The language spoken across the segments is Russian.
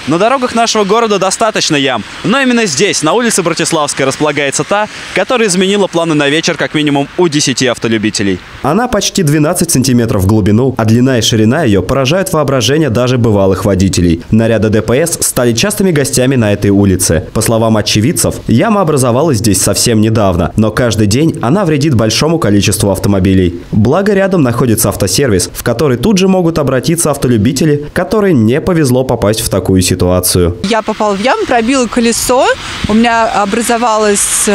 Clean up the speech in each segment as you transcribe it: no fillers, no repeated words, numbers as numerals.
На дорогах нашего города достаточно ям, но именно здесь, на улице Братиславской, располагается та, которая изменила планы на вечер как минимум у 10 автолюбителей. Она почти 12 сантиметров в глубину, а длина и ширина ее поражают воображение даже бывалых водителей. Наряды ДПС стали частыми гостями на этой улице. По словам очевидцев, яма образовалась здесь совсем недавно, но каждый день она вредит большому количеству автомобилей. Благо рядом находится автосервис, в который тут же могут обратиться автолюбители, которые не повезло попасть в такую ситуацию. Я попала в яму, пробила колесо, у меня образовалось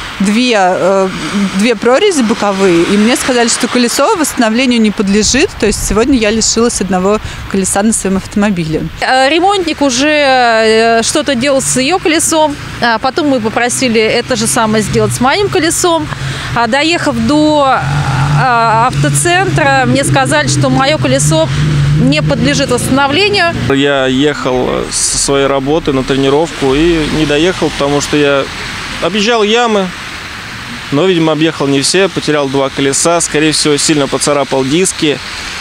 две прорези боковые, и мне сказали, что колесо восстановлению не подлежит, то есть сегодня я лишилась одного колеса на своем автомобиле. Ремонтник уже что-то делал с ее колесом, потом мы попросили это же самое сделать с моим колесом, доехав до автоцентра, мне сказали, что мое колесо не подлежит восстановлению. Я ехал со своей работы на тренировку и не доехал, потому что я объезжал ямы, но, видимо, объехал не все, потерял 2 колеса, скорее всего, сильно поцарапал диски.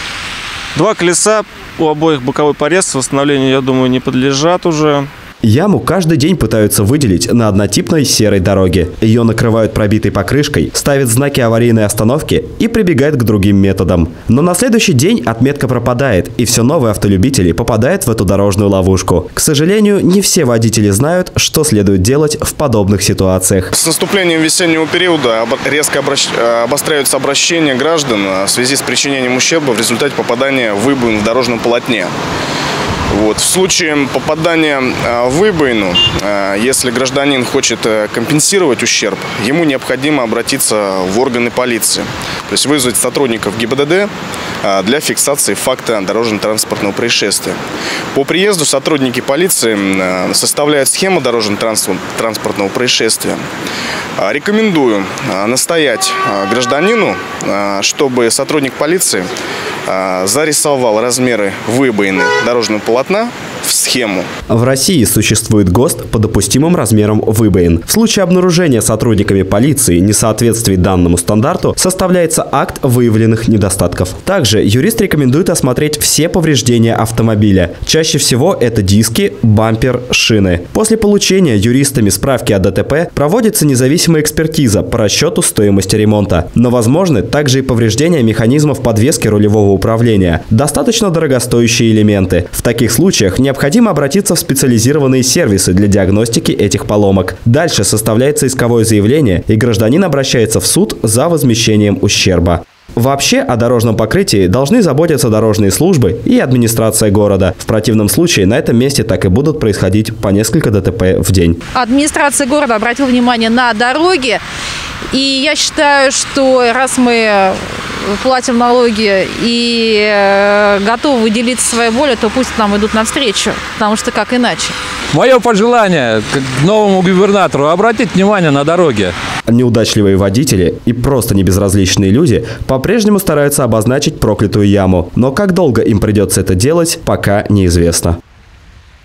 2 колеса, у обоих боковой порез, восстановлению, я думаю, не подлежат уже. Яму каждый день пытаются выделить на однотипной серой дороге. Ее накрывают пробитой покрышкой, ставят знаки аварийной остановки и прибегают к другим методам. Но на следующий день отметка пропадает, и все новые автолюбители попадают в эту дорожную ловушку. К сожалению, не все водители знают, что следует делать в подобных ситуациях. С наступлением весеннего периода резко обостряются обращения граждан в связи с причинением ущерба в результате попадания в выбоину в дорожном полотне. В случае попадания в выбоину, если гражданин хочет компенсировать ущерб, ему необходимо обратиться в органы полиции, то есть вызвать сотрудников ГИБДД для фиксации факта дорожно-транспортного происшествия. По приезду сотрудники полиции составляют схему дорожно-транспортного происшествия. Рекомендую настоять гражданину, чтобы сотрудник полиции зарисовал размеры выбоины дорожного полотна в схему. В России существует ГОСТ по допустимым размерам выбоин. В случае обнаружения сотрудниками полиции несоответствий данному стандарту составляется акт выявленных недостатков. Также юрист рекомендует осмотреть все повреждения автомобиля. Чаще всего это диски, бампер, шины. После получения юристами справки о ДТП проводится независимая экспертиза по расчету стоимости ремонта. Но возможны также и повреждения механизмов подвески рулевого управления. Достаточно дорогостоящие элементы. В таких случаях необходимо обратиться в специализированные сервисы для диагностики этих поломок. Дальше составляется исковое заявление, и гражданин обращается в суд за возмещением ущерба. Вообще о дорожном покрытии должны заботиться дорожные службы и администрация города. В противном случае на этом месте так и будут происходить по несколько ДТП в день. Администрация города обратила внимание на дороги, и я считаю, что раз мы платим налоги и готовы делиться своей болью, то пусть нам идут навстречу, потому что как иначе. Мое пожелание к новому губернатору – обратить внимание на дороги. Неудачливые водители и просто небезразличные люди по-прежнему стараются обозначить проклятую яму. Но как долго им придется это делать, пока неизвестно.